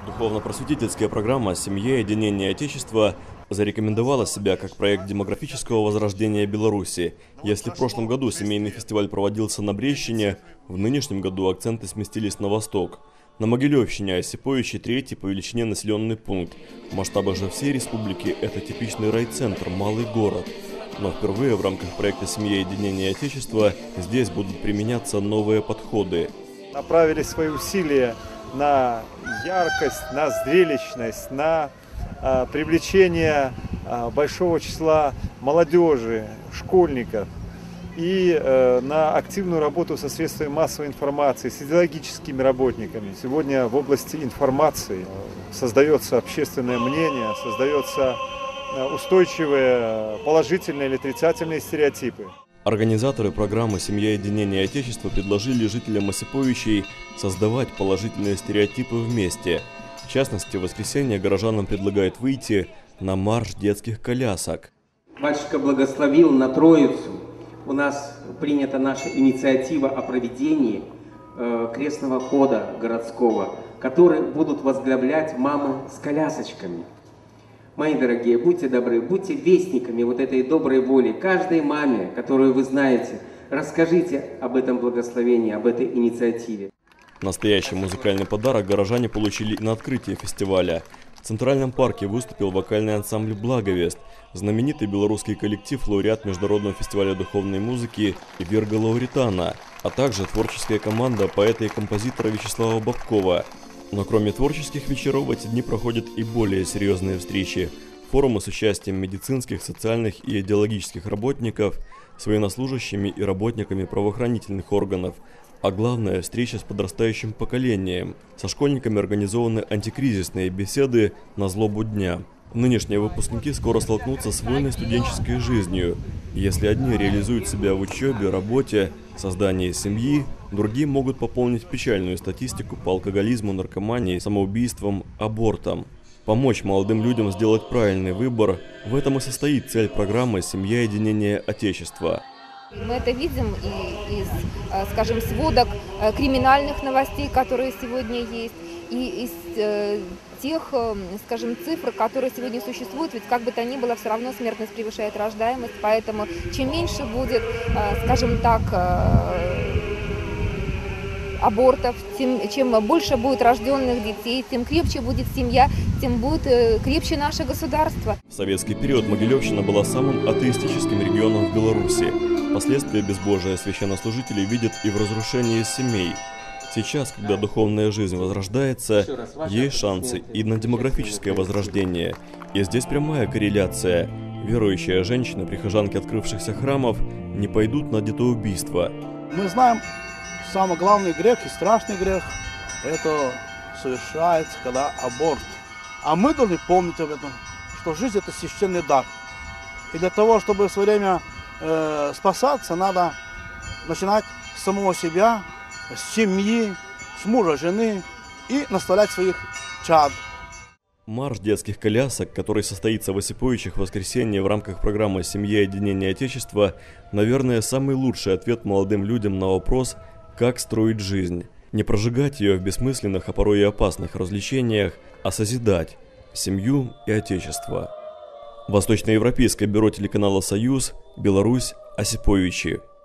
Духовно-просветительская программа «Семья. Единение Отечества» зарекомендовала себя как проект демографического возрождения Беларуси. Если в прошлом году семейный фестиваль проводился на Брещине, в нынешнем году акценты сместились на восток. На Могилевщине Осиповичи третий по величине населенный пункт. В масштабах же всей республики это типичный райцентр, малый город. Но впервые в рамках проекта «Семья. Единение Отечества» здесь будут применяться новые подходы. Направили свои усилия на яркость, на зрелищность, на привлечение большого числа молодежи, школьников и на активную работу со средствами массовой информации, с идеологическими работниками. Сегодня в области информации создается общественное мнение, создается устойчивые положительные или отрицательные стереотипы. Организаторы программы «Семья. Единение Отечества» предложили жителям Осиповичей создавать положительные стереотипы вместе. В частности, в воскресенье горожанам предлагают выйти на марш детских колясок. Батюшка благословил на Троицу. У нас принята наша инициатива о проведении крестного хода городского, который будут возглавлять мамы с колясочками. Мои дорогие, будьте добры, будьте вестниками вот этой доброй воли. Каждой маме, которую вы знаете, расскажите об этом благословении, об этой инициативе. Настоящий музыкальный подарок горожане получили и на открытии фестиваля. В Центральном парке выступил вокальный ансамбль «Благовест», знаменитый белорусский коллектив, лауреат Международного фестиваля духовной музыки Вирга Лауретана, а также творческая команда поэта и композитора Вячеслава Бабкова. Но кроме творческих вечеров в эти дни проходят и более серьезные встречи. Форумы с участием медицинских, социальных и идеологических работников с военнослужащими и работниками правоохранительных органов. А главное – встреча с подрастающим поколением. Со школьниками организованы антикризисные беседы на злобу дня. Нынешние выпускники скоро столкнутся с вольной студенческой жизнью. Если одни реализуют себя в учебе, работе, создании семьи, другие могут пополнить печальную статистику по алкоголизму, наркомании, самоубийствам, абортам. Помочь молодым людям сделать правильный выбор – в этом и состоит цель программы «Семья. Единение Отечества». Мы это видим и из, скажем, сводок криминальных новостей, которые сегодня есть, и из тех, скажем, цифр, которые сегодня существуют, ведь как бы то ни было, все равно смертность превышает рождаемость, поэтому чем меньше будет, скажем так, абортов, чем больше будет рожденных детей, тем крепче будет семья, тем будет крепче наше государство. В советский период Могилевщина была самым атеистическим регионом в Беларуси. Последствия безбожия священнослужители видят и в разрушении семей. Сейчас, когда духовная жизнь возрождается, есть шансы и на демографическое возрождение. И здесь прямая корреляция. Верующие женщины, прихожанки открывшихся храмов, не пойдут на детоубийство. Мы знаем, самый главный грех и страшный грех – это совершается, когда аборт. А мы должны помнить об этом, что жизнь – это священный дар. И для того, чтобы в свое время спасаться, надо начинать с самого себя, с семьи, с мужа, жены и наставлять своих чад. Марш детских колясок, который состоится в Осиповичах в воскресенье в рамках программы «Семья. Единение Отечества», наверное, самый лучший ответ молодым людям на вопрос, как строить жизнь. Не прожигать ее в бессмысленных, а порой и опасных развлечениях, а созидать семью и отечество. Восточноевропейское бюро телеканала «Союз», Беларусь, Осиповичи.